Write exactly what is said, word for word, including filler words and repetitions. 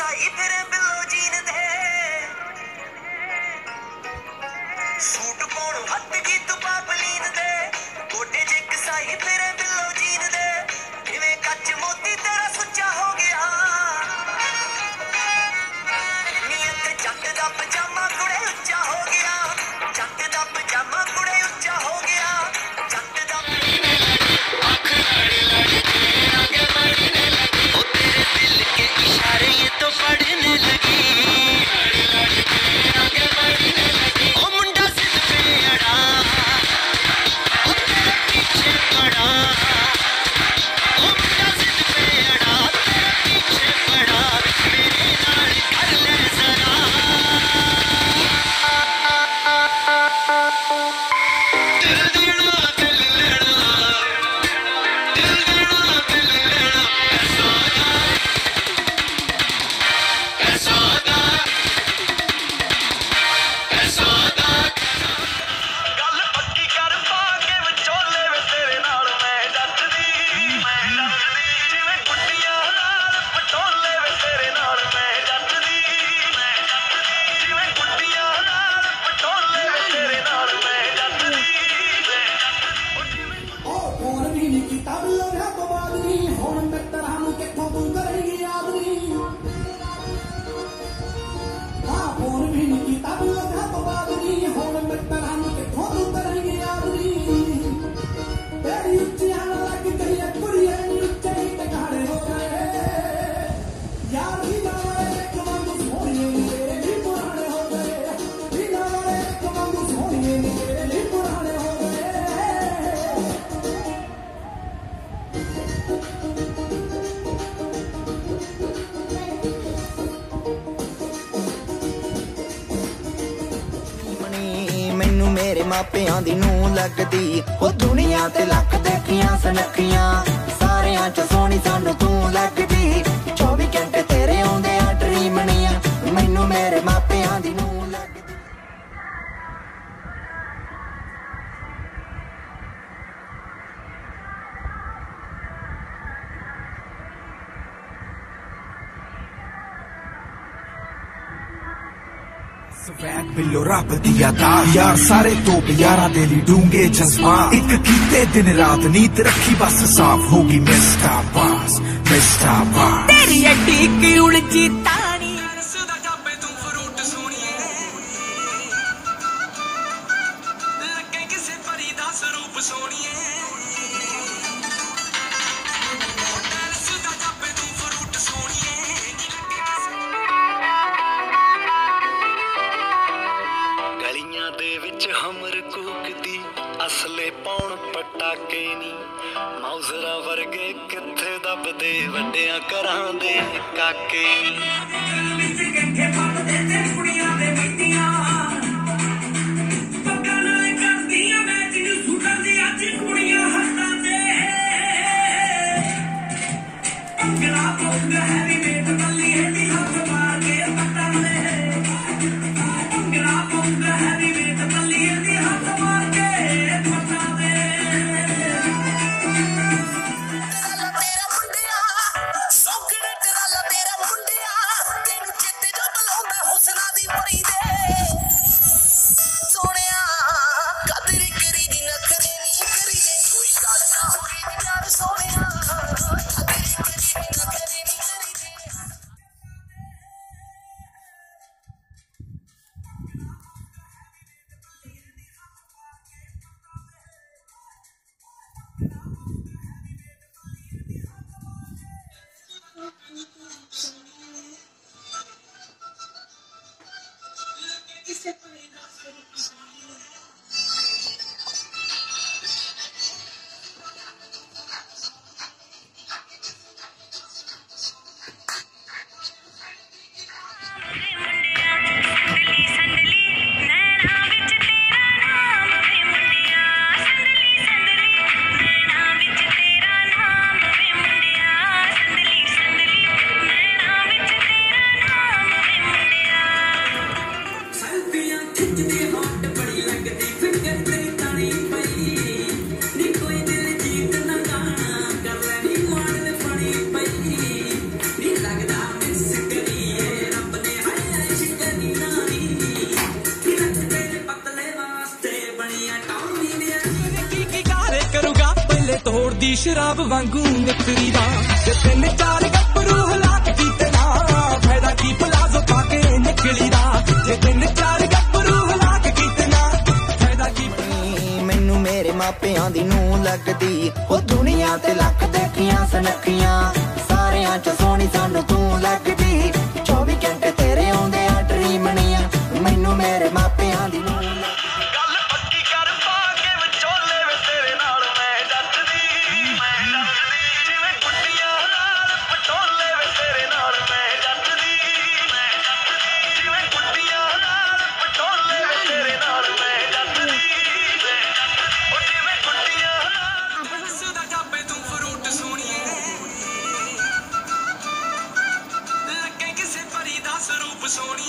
साई फिरे बिलो जीन दे सूट पाउण हट गई तू पापलीन दे गोडे च एक साई फिरे बिलो जीन दे जिवें कच मोती तेरा सुच्चा हो गया नीयत जट दा पजामा कुड़े उच्चा हो गया जट दा पजामा कुड़े उच्चा हो गया जट दा आँख लड़ लड़ के आगे बढ़ने लगी ओ तेरे दिल के इशारे ये तो पढ़ने लगी लड़ लड़ के आगे बढ़ने लगी ओ मुंडा सिर पे अड़ा ओ तेरे पीछे पड़ा ओ मुंडा सिर पे अड़ा तेरे पीछे पड़ा मेरे नाल कर ले जरा दिल देना दिल लेना दिल देना दिल लेना ऐसा दा ऐसा दा ऐसा दा गल पक्की कर पा के विचोले वे तेरे नाल मैं डटदी मैं डटदी जिवें गुड्डियां नाल पटोले वे तेरे नाल मैं डटदी मैं डटदी जिवें गुड्डियां नाल पटोले वे तेरे नाल मैं डटदी मैं ओ फोन भी नहीं कीता बिलो विआह तो बाद नी हुण मित्तरां नूं कित्थों तूं करेगी याद नी हाँ फोन भी नहीं कीता बिलो विआह तो बाद नी हुण मित्तरां नूं कित्थों तूं करेगी याद नी तेरी उच्चियां नाल लग गई है कुड़िए नी उच्चे ही टकारे हो गए यार ही वाले एक वांगू सोहणिए नी तेरे भी पुराने हो गए हीरा वाले एक वांगू सोहणिए नी तेरे भी पुराने हो गए मनी मैनू मेरे मापियां दी नूं लगदी ओ दुनिया ते लख देखियां सनखियां सारियां च सोहनी सानू तू लगदी चौबी घंटे तेरे आउंदे आ ड्रीमनियां मैनू मेरे मापियां दी नूं लगदी स्वैग बिलो रब दिया दा यार सारे टोप यारा दे ली डूंगे जज्बा एक कीते दिन रात नीत रखी बस साफ होगी मिस्टर बास मिस्टर बास तेरी अड्डी की उलझी तानी रसदा जापे तू फ्रूट सोनिए लगे किसे परी दा स्वरूप सोनिए रसदा जापे तू फ्रूट सोनिए गलियां दे विच हमर कूकदी असले पाउण पटाके नी मौजरा वर्गे किथे दबदे वड्डियां घरां दे काके खिंचदे हां ਦੀ ਸ਼ਰਾਬ ਵਾਂਗੂ ਨਿਕਲੀ ਦਾ ਤੇ ਤਿੰਨ ਚਾਰ ਗੱਭਰੂ ਹਲਾਕ ਕੀਤੇ ਨਾ ਫਾਇਦਾ ਕੀ ਪਲਾਜ਼ੋ ਪਾ ਕੇ ਨਿਕਲੀ ਦਾ ਤੇ ਤਿੰਨ ਚਾਰ ਗੱਭਰੂ ਹਲਾਕ ਕੀਤੇ ਨਾ ਫਾਇਦਾ ਕੀ ਮੈਨੂੰ ਮੇਰੇ ਮਾਪਿਆਂ ਦੀ ਨੂੰ ਲੱਗਦੀ ਉਹ ਦੁਨੀਆ ਤੇ ਲੱਖ ਦੇਖੀਆਂ ਸੁਨੱਖੀਆਂ ਸਾਰਿਆਂ ਚ ਸੋਹਣੀ ਸਾਨੂੰ ਤੂੰ ਲੱਗਦੀ ਚੌਵੀ ਘੰਟੇ ਤੇਰੇ ਆਉਂਦੇ ਆ ਡਰੀਮਣੀਆਂ ਮੈਨੂੰ ਮੇਰੇ ਮਾਪਿਆਂ ਦੀ ਨੂੰ ਗੱਲ ਪੱਕੀ ਕਰ ਪਾ ਕੇ ਵਿਚੋਲੇ ਵੇ ਤੇਰੇ ਨਾਲ ਮੈਂ ਜੱਟਦੀ ਮੈਂ ਜੱਟਦੀ ਜਿਵੇਂ ਕੁੱਟੀਆਂ ਨਾਲ ਪਟੋਲੇ ਵੇ ਤੇਰੇ ਨਾਲ ਮੈਂ ਜੱਟਦੀ ਮੈਂ ਜੱਟਦੀ ਜਿਵੇਂ ਕੁੱਟੀਆਂ ਨਾਲ ਪਟੋਲੇ ਵੇ ਤੇਰੇ ਨਾਲ ਮੈਂ ਜੱਟਦੀ ਉਹ ਜਿਵੇਂ ਕੁੱਟੀਆਂ ਨਾਲ ਸੁਦਾ ਜਾਪੇ ਤੂੰ ਫਰੂਟ ਸੋਹਣੀਏ ਲੱਗੇ ਕਿਸੇ ਪਰੀ ਦਾ ਸਰੂਪ ਸੋਹਣੀ